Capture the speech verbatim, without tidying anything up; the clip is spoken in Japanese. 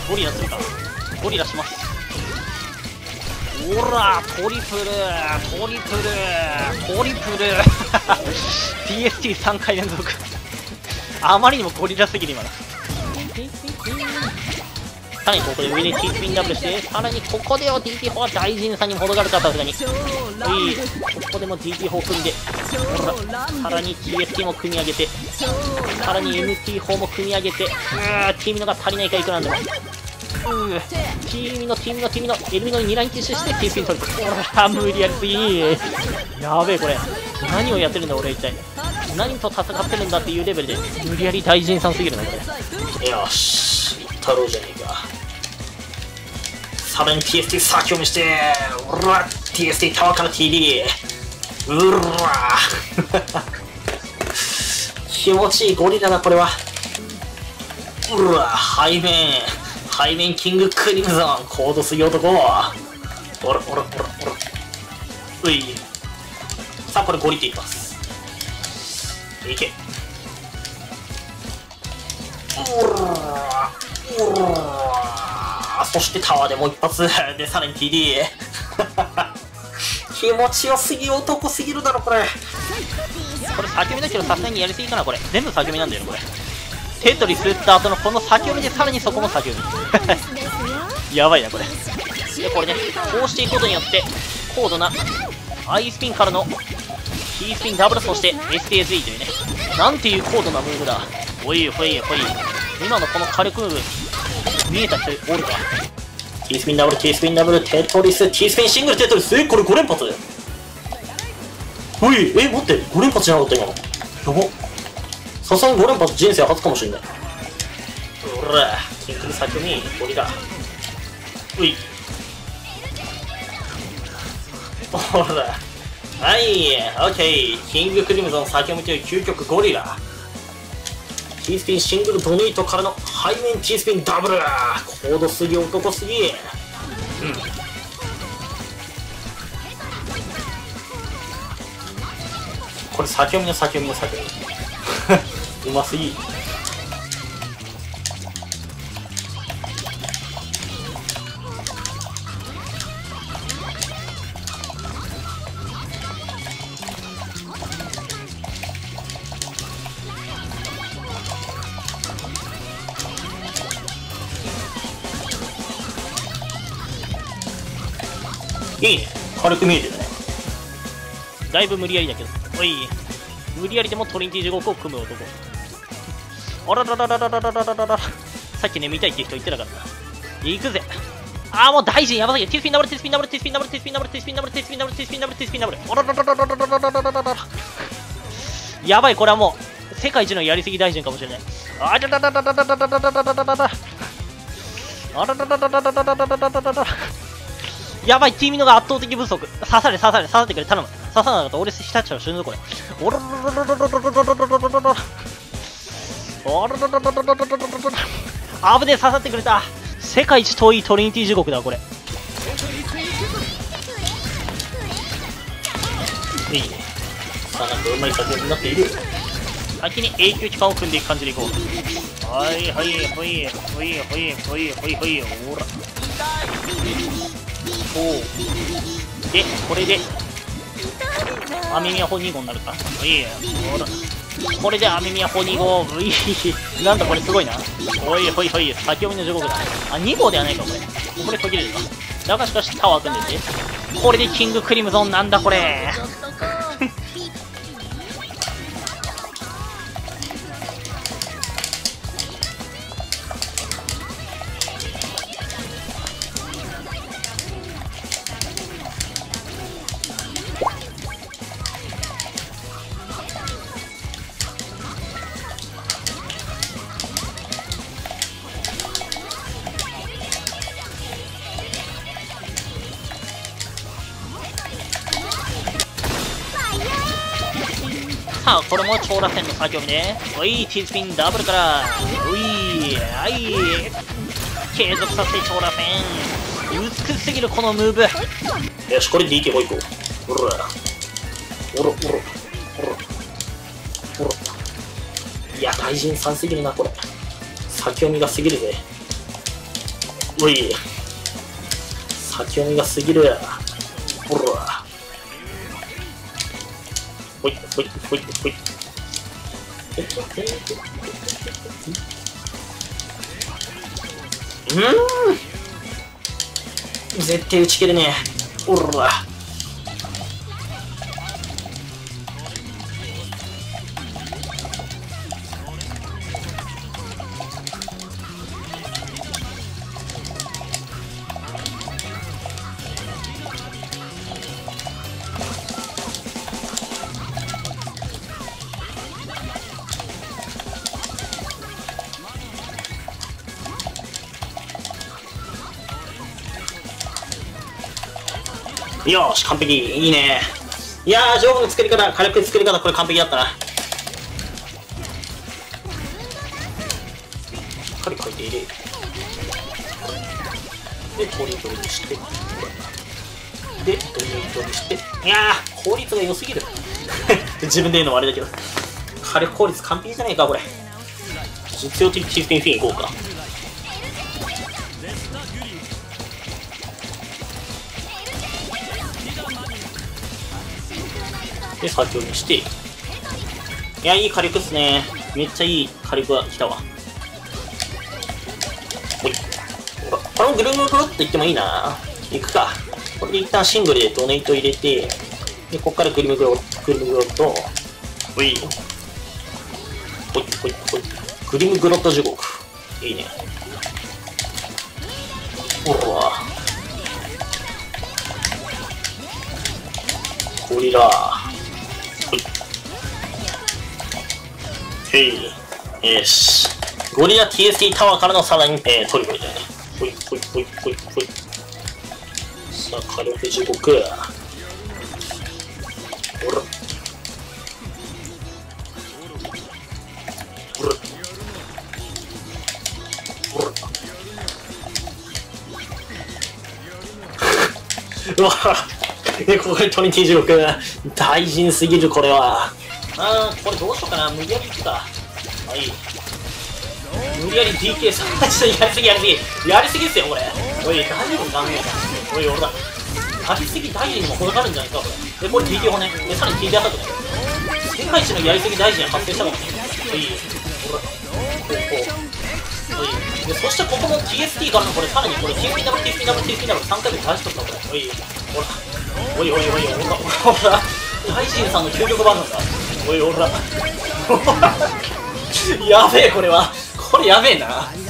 ゴリラするか。ゴリラします。ほらトリプルトリプルトリプルティーエスティーさん 回連続あまりにもゴリラすぎる今の。さらにここで上で T スピンダブルして、さらにここでは ディーティーフォー は大臣さんにも程があるか。さすがにおい、ここでも ディーティーフォー 組んで、ほらさらに ティーエスティー も組み上げて、さらに エムティーフォー も組み上げて、うー T ミノが足りないか。いくらなんでもうー T ミノ T ミノ T ミノ L ミノににラインティッシュして T スピン取る。ほら無理やりすぎ。やべえこれ何をやってるんだ俺一体。何と戦ってるんだっていうレベルで無理やり大臣さんすぎるなこれ。よしいったろうじゃねえか。さらに ティーエスティー 先を見して、うら ティーエスティー タワーから ティーディー うら気持ちいいゴリラだこれは。うわ背面背面キングクリムゾン高度すぎ男。おらおらおらおらうい。さあこれゴリっていきます。いけ。うらうらそしてタワーでもう一発でさらに ティーディー 気持ちよすぎ男すぎるだろこれ。これ先読みだけどさすがにやりすぎかなこれ。全部先読みなんだよねこれ。テトリス打った後のこの先読みでさらにそこも先読みやばいなこれ。でこれねこうしていくことによって高度なアイスピンからの T スピンダブル、そして エスティーエスイー というね、なんていう高度なムーブだ。ほいほいほい。今のこの火力ムーブ見えた人おるか。 T スピンダブル T スピンダブルテトリス T スピンシングルテトリス。えこれご連発。ほいえ待ってご連発じゃなかった今の。やばさすがにご連発人生初かもしれない。ほらキンクル先にゴリラういほらはい、オッケー。キングクリムゾン先を見てる究極ゴリラ T スピンシングルドネイトからの背面 T スピンダブル高度すぎ男すぎ。うんこれ先読みの先読みの先読みうますぎ。いいね軽く見えてるね。だいぶ無理やりだけどおい無理やりでもトリニティじゅうごを組む男。あらららららららららら。さっきね見たいって人言ってたからな。行くぜ。ああもう大臣やばすぎる。 T スピンダブル T スピンダブル T スピンダブル T スピンダブル T スピンダブル T スピンダブル T スピンダブル T スピンダブル T スピンダブル。あららららららららららら。やばいこれはもう世界一のやりすぎ大臣かもしれない。あららららららららららららら。あららららららららららら。やばい T ミノが圧倒的不足。刺され刺され刺さってくれ頼む。刺さなかったら俺浸っちゃう死ぬぞこれ。おららららららららららららら。おららららららららら。危ねえ刺さってくれた。世界一遠いトリニティ地獄だこれ。いいね。さあなんかうまい作品になっている。先に永久期間を組んでいく感じでいこう。はいはいほいほいほいほいほいほい。おらおうでこれでアメミヤホニーゴになるか。いいほらこれでアメミヤホニーゴういなんだこれすごいな。おいほいほい先読みのじゅうご号だ。あに号ではないかこれ。これ途切れるか。だがしかしタワー組んでてこれでキングクリムゾンなんだこれ。さあこれも超螺旋の先読みね。おい T スピンダブルからおいはい継続させて超螺旋美しすぎるこのムーブ。よしこれ ディーケー もいこう。おらおらおらおらおら。いや大臣さんすぎるなこれ。先読みがすぎるぜ。 おい。先読みが過ぎる。ほら。ほい、ほい、ほい、ほい。うーん。絶対打ち切れねえ。おら。よーし、完璧。いいね。いやー、上部の作り方、火力の作り方、これ完璧だったな。カリ書いて入れ。で、トリトリにして。で、トリトリして。いやー、効率が良すぎる。自分で言うのもあれだけど。火力効率完璧じゃないか、これ。実用的チーフィンフィンいこうか。で、先ほどにして。いや、いい火力っすね。めっちゃいい火力が来たわ。ほい。これもぐるぐるぐるっといってもいいな。いくか。これで一旦シングルでドネイト入れて、で、こっからぐるぐるぐるぐるっと、ほい。ほい、ほい、ほい。グリムグロット地獄。いいね。ほら。ゴリラ。よし。ゴリラ ティーエスティー タワーからのさらに、えー、トリプルだよね。ほいほいほいほいほい。さあ、火力地獄。ほら。ほら。ほら。うわぁ。ここでトリニティ地獄。大人すぎる、これは。あー、これどうしようかな。無理やりいくか。はい。無理やり ディーケー さん、やりすぎやりすぎ。やりすぎっすよ、これ。おい、大丈夫かねおい、俺だ。やりすぎ大臣にも程があるんじゃないか、これ。で、これ ディーケー 骨。で、さらに ティーケー アタックね。世界一のやりすぎ大臣が発生したかもしれない。おい、ほら。こう、こう。おい。で、そしてここも ティーエスティー からのこれ、さらにこれ ティーエスピー ダブル ティーエスピー ダブル ティーエスピー ダブル さんかいで返しとった、これ。おい、ほら。おいおいおい、ほら、ほら。大臣さんの究極バージョンだ。おい、ほら。やべえ、これは。これやべえな。